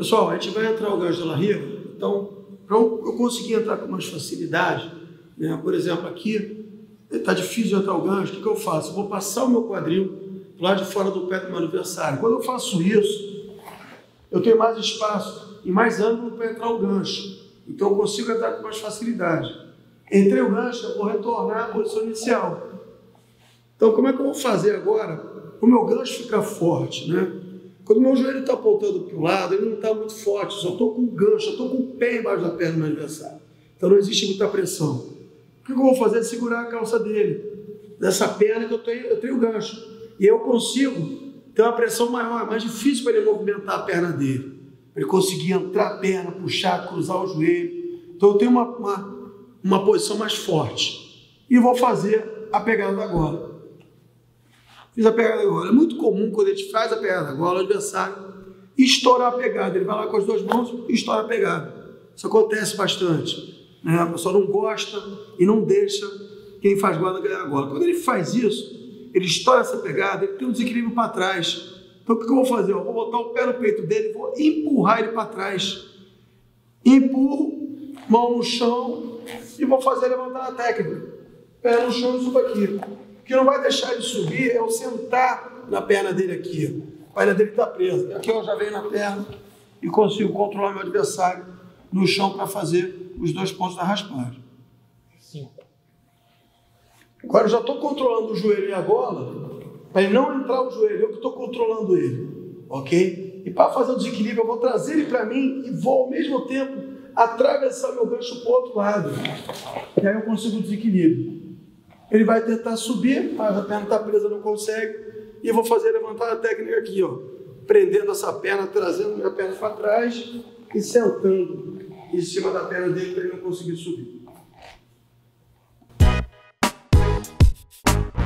Pessoal, a gente vai entrar o gancho de larriga, então, para eu conseguir entrar com mais facilidade, né? Por exemplo, aqui, está difícil de entrar o gancho, o que eu faço? Eu vou passar o meu quadril lá de fora do pé do meu adversário. Quando eu faço isso, eu tenho mais espaço e mais ângulo para entrar o gancho. Então eu consigo entrar com mais facilidade. Entrei o gancho, eu vou retornar à posição inicial. Então como é que eu vou fazer agora? O meu gancho fica forte, né? Quando o meu joelho está apontando para o lado, ele não está muito forte, eu só estou com o gancho, eu estou com o pé embaixo da perna do meu adversário. Então não existe muita pressão. O que eu vou fazer é segurar a calça dele, dessa perna que eu tenho o gancho. E eu consigo ter uma pressão maior, é mais difícil para ele movimentar a perna dele. Para ele conseguir entrar a perna, puxar, cruzar o joelho. Então eu tenho uma posição mais forte. E vou fazer a pegada da gola. Fiz a pegada da gola. É muito comum quando a gente faz a pegada da gola, o adversário estourar a pegada. Ele vai lá com as duas mãos e estoura a pegada. Isso acontece bastante, né? A pessoa não gosta e não deixa quem faz gola ganhar a gola. Quando ele faz isso, ele estoura essa pegada, ele tem um desequilíbrio para trás. Então o que eu vou fazer? Eu vou botar o pé no peito dele, vou empurrar ele para trás. Empurro, mão no chão e vou fazer levantar a técnica. Pé no chão e subo aqui. O que não vai deixar ele subir é eu sentar na perna dele aqui. A perna dele está presa. Aqui eu já venho na perna e consigo controlar meu adversário no chão para fazer os 2 pontos da raspagem. Sim. Agora eu já estou controlando o joelho e a gola, para ele não entrar o joelho, eu que estou controlando ele, ok? E para fazer o desequilíbrio, eu vou trazer ele para mim e vou ao mesmo tempo atravessar meu gancho para o outro lado. E aí eu consigo o desequilíbrio. Ele vai tentar subir, mas a perna está presa, não consegue, e eu vou fazer levantar a técnica aqui, ó, prendendo essa perna, trazendo minha perna para trás e sentando em cima da perna dele para ele não conseguir subir.